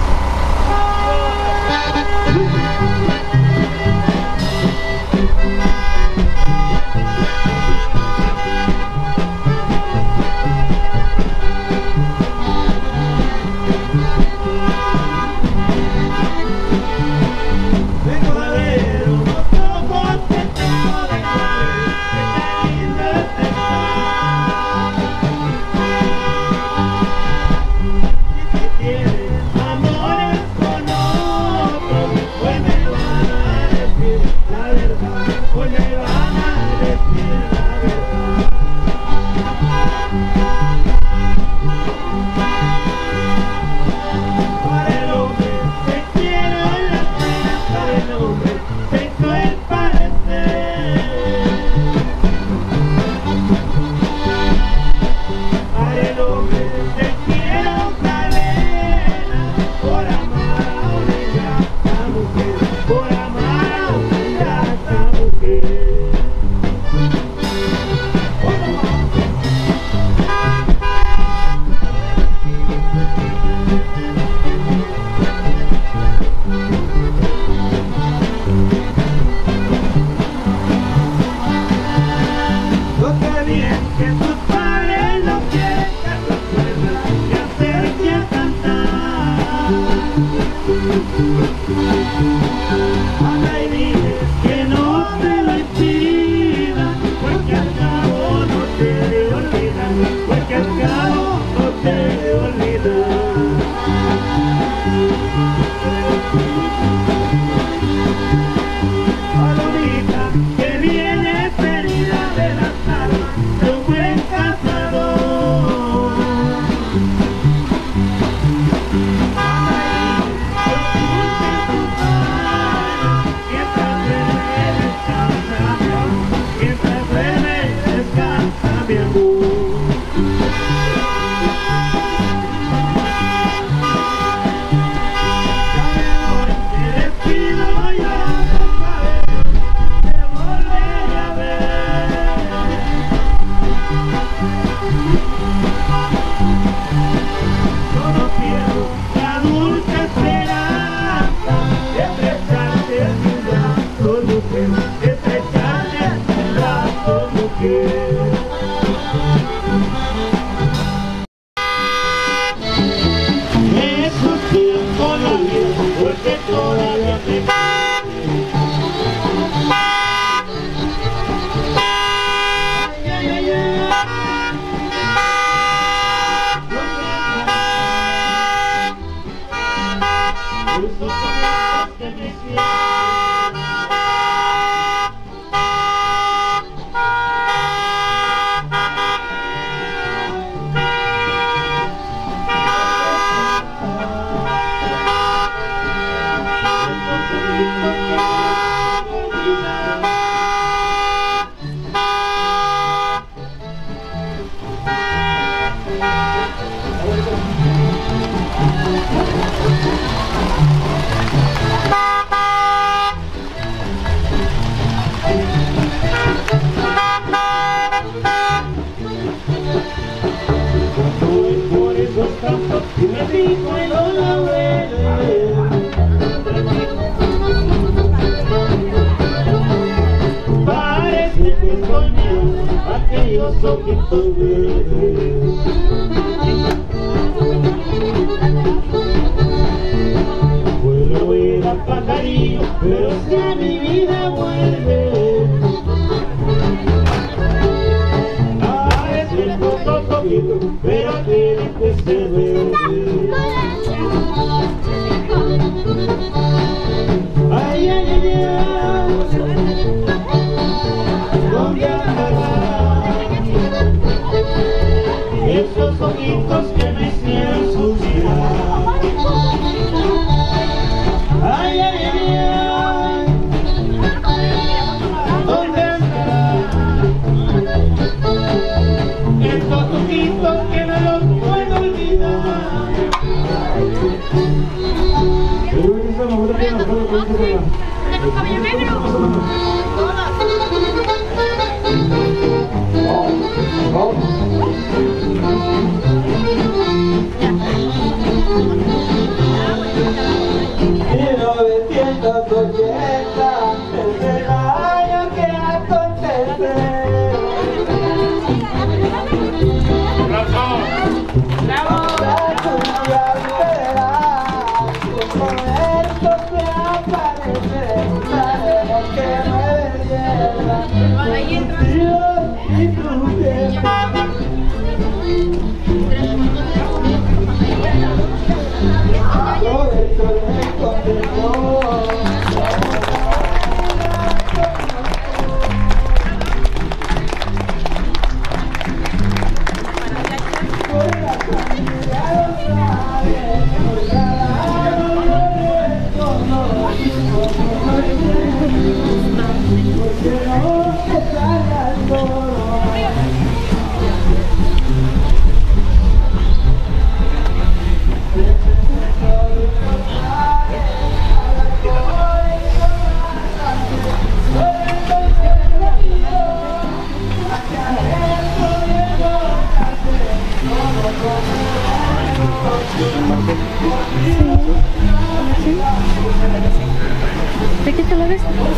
Pero si a mi vida vuelve, ah, es el poco poquito, pero tiene que ser verde. Ay, ay, ay, ay, ¿dónde andará? Esos ojitos que me hicieron suciar. Ay, ay, ay, ay, ¿dónde andará? Estos ojitos que no los puedo olvidar. ¿Tenemos cabello negro? Vamos, vamos.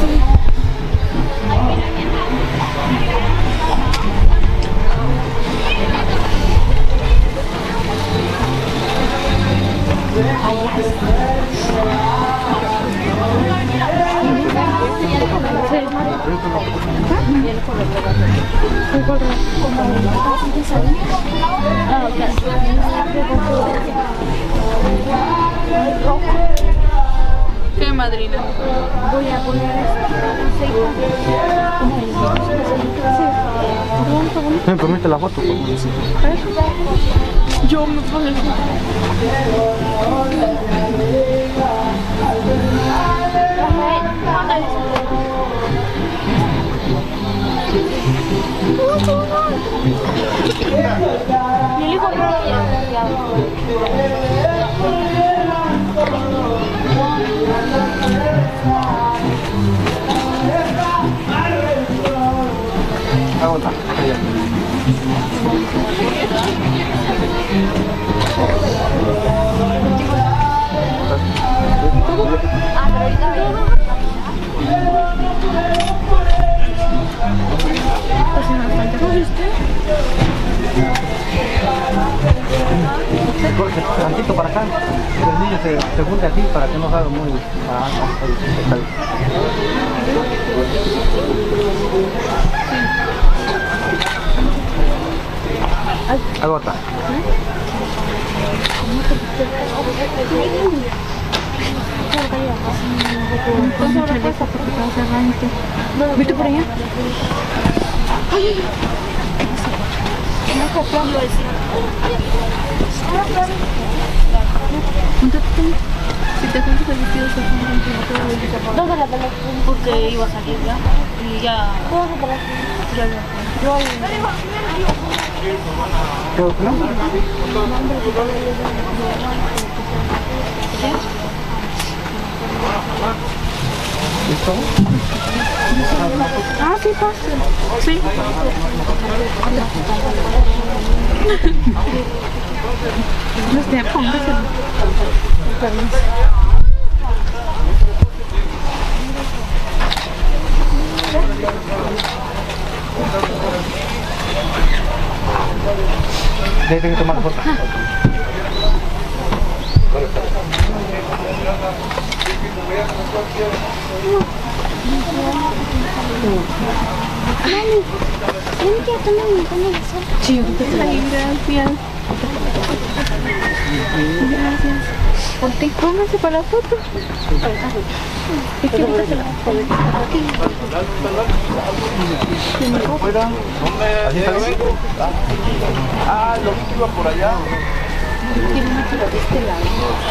¿Qué, madrina? Voy a poner ¿Me permite la foto? Yo me pongo el y el hijo Aguanta. Ah, pero ahorita Jorge, tantito para acá, que el niño se, se junte aquí para que no salga muy... Ah, no, está bien. Agota. ¿Viste por allá? ¡Ay! No comprando eso. Júntate. Si te juntas el vestido se junta. ¿Dónde la pelota? Porque iba a salir ya. Y ya. ¿Cómo se pelota? Ya lo. Yo ahí. ¿Qué otro? ¿Listo? Ah, sí, pasa. Sí. No sé, póngase. Tengo que tomar foto. Mami, ¿tienen que tomarme con el sol? Sí, gracias. Gracias. Ponte, pónganse para la foto. ¿Y qué ahorita se la ¿Así está bien? Ah, lo que iba por allá. Tiene una tira de este lado.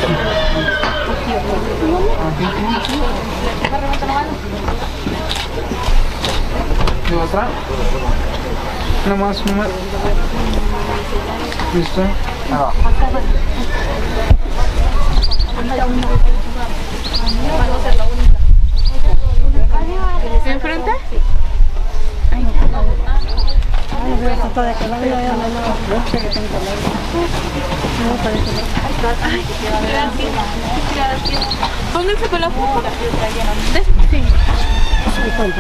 ¿Y otra? Una más, una más. ¿Listo? Ahí va. ¿Enfrente? Voy a tratar de que no vaya a la noche que tengo la no parece nada. Ay, gracias. Gracias. Pónganse con la foto. Sí. Sí, cuenta.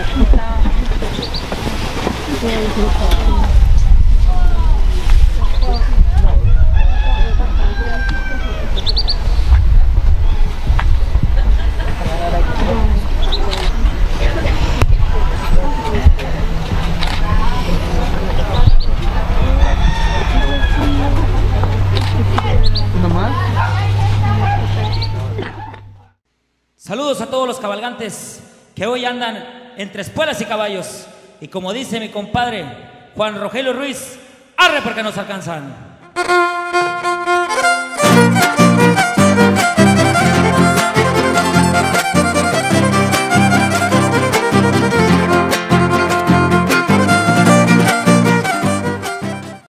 Saludos a todos los cabalgantes que hoy andan entre espuelas y caballos. Y como dice mi compadre Juan Rogelio Ruiz, arre porque nos alcanzan.